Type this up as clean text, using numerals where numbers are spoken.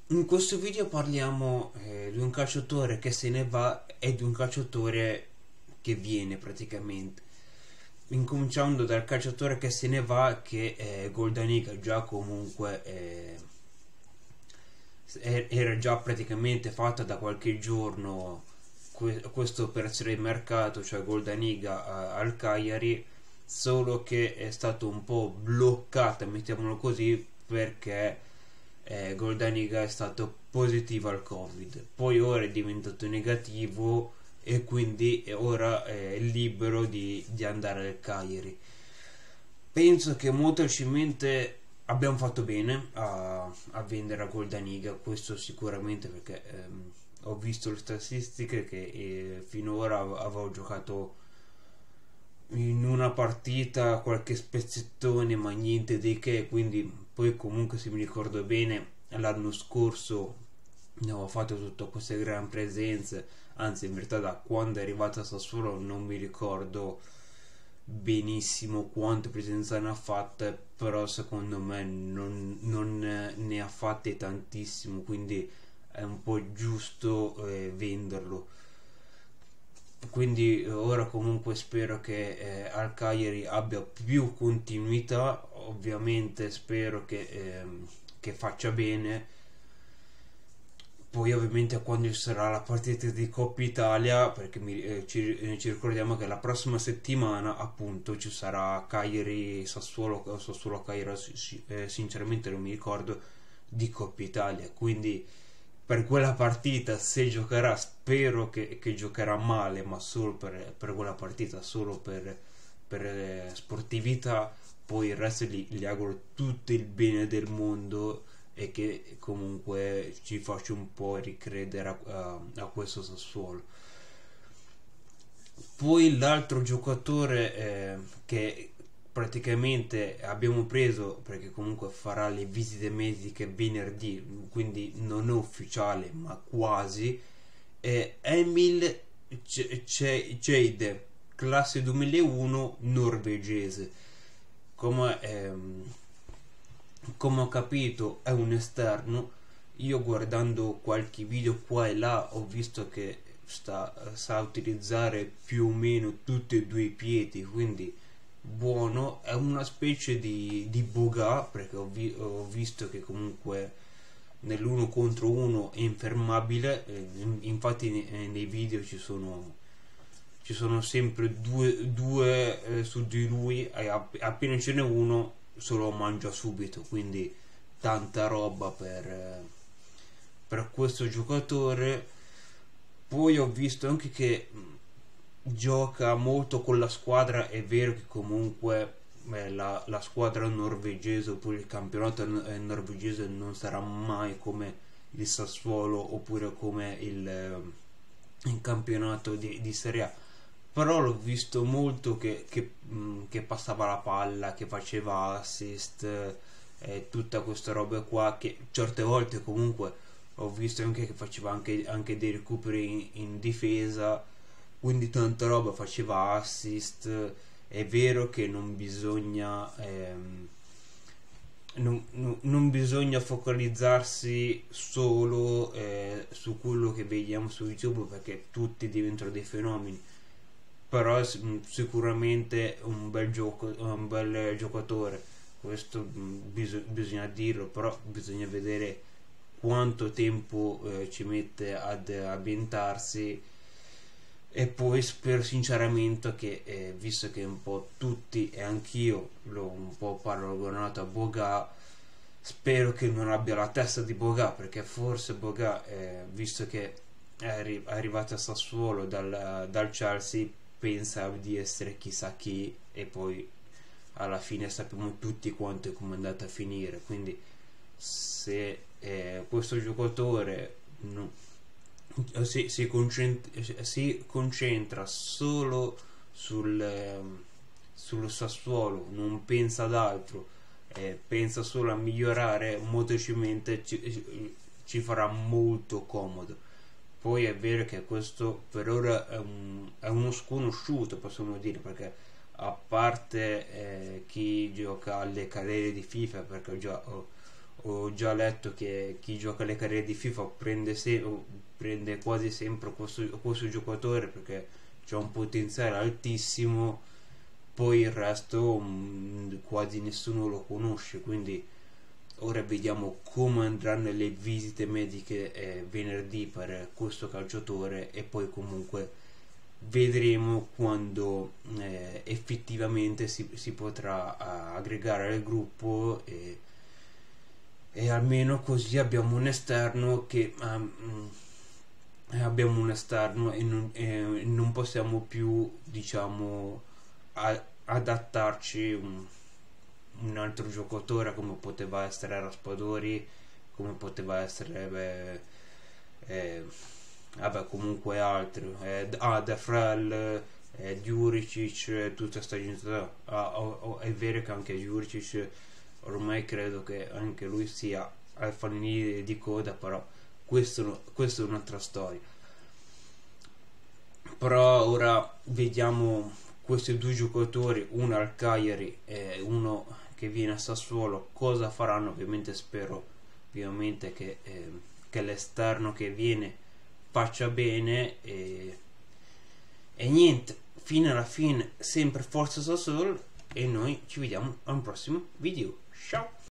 In questo video parliamo di un calciatore che se ne va e di un calciatore che viene praticamente. Incominciando dal calciatore che se ne va, che è Goldaniga, già comunque era già praticamente fatta da qualche giorno questa operazione di mercato, cioè Goldaniga al Cagliari, solo che è stato un po' bloccata, mettiamolo così, perché Goldaniga è stato positivo al Covid, poi ora è diventato negativo e quindi ora è libero di andare al Cagliari. Penso che molto facilmente abbiamo fatto bene a vendere a Goldaniga, questo sicuramente, perché ho visto le statistiche che finora avevo giocato in una partita qualche spezzettone, ma niente di che. Quindi poi comunque, se mi ricordo bene, l'anno scorso ne avevo fatto tutte queste gran presenze, anzi in verità da quando è arrivata a Sassuolo non mi ricordo benissimo quante presenze ne ha fatte, però secondo me non ne ha fatte tantissimo, quindi è un po' giusto venderlo. Quindi ora comunque spero che al Cagliari abbia più continuità, ovviamente spero che faccia bene. Poi ovviamente quando ci sarà la partita di Coppa Italia, perché ci ricordiamo che la prossima settimana appunto ci sarà Cagliari Sassuolo, o Sassuolo Cagliari, sinceramente non mi ricordo, di Coppa Italia. Quindi per quella partita, se giocherà, spero che giocherà male, ma solo per quella partita, solo per sportività. Poi il resto gli auguro tutto il bene del mondo e che comunque ci faccia un po' ricredere a questo Sassuolo. Poi l'altro giocatore che praticamente abbiamo preso, perché comunque farà le visite mediche venerdì, quindi non è ufficiale ma quasi, è Emil Ceide, classe 2001, norvegese. Come, come ho capito è un esterno. Io guardando qualche video qua e là ho visto che sa utilizzare più o meno tutti e due i piedi, quindi buono. È una specie di Boga, perché ho visto che comunque nell'uno contro uno è infermabile. Infatti nei video ci sono sempre due su di lui, e appena ce n'è uno se lo mangia subito, quindi tanta roba per questo giocatore. Poi ho visto anche che gioca molto con la squadra. È vero che comunque la squadra norvegese, oppure il campionato norvegese, non sarà mai come il Sassuolo oppure come il campionato di Serie A, però l'ho visto molto che passava la palla, che faceva assist, tutta questa roba qua, che certe volte comunque ho visto anche che faceva anche dei recuperi in difesa, quindi tanta roba, faceva assist. È vero che non bisogna focalizzarsi solo su quello che vediamo su YouTube, perché tutti diventano dei fenomeni, però è sicuramente un bel giocatore, questo bisogna dirlo. Però bisogna vedere quanto tempo ci mette ad ambientarsi. E poi spero sinceramente che, visto che un po' tutti e anch'io l'ho un po' paragonato a Boga, spero che non abbia la testa di Boga, perché forse Boga, visto che è arrivato a Sassuolo dal Chelsea, pensa di essere chissà chi, e poi alla fine sappiamo tutti quanto è come è andata a finire. Quindi se questo giocatore si concentra solo sul Sassuolo, non pensa ad altro, pensa solo a migliorare, molto facilmente ci farà molto comodo. Poi è vero che questo per ora è uno sconosciuto, possiamo dire, perché a parte chi gioca alle carriere di FIFA, perché ho ho già letto che chi gioca le carriere di FIFA prende quasi sempre questo giocatore perché c'è un potenziale altissimo, poi il resto quasi nessuno lo conosce, quindi ora vediamo come andranno le visite mediche venerdì per questo calciatore e poi comunque vedremo quando effettivamente si potrà aggregare al gruppo e almeno così abbiamo un esterno che abbiamo un esterno e non possiamo più, diciamo, adattarci un altro giocatore come poteva essere Raspadori, come poteva essere vabbè, comunque altri, De Frel, Djuricic, tutta questa gente. È vero che anche Djuricic ormai credo che anche lui sia al fanalino di coda, però questo è un'altra storia. Però ora vediamo questi due giocatori, uno al Cagliari e uno che viene a Sassuolo, cosa faranno. Ovviamente spero ovviamente che l'esterno che viene faccia bene e niente, fino alla fine sempre forza Sassuolo e noi ci vediamo a un prossimo video. Ciao!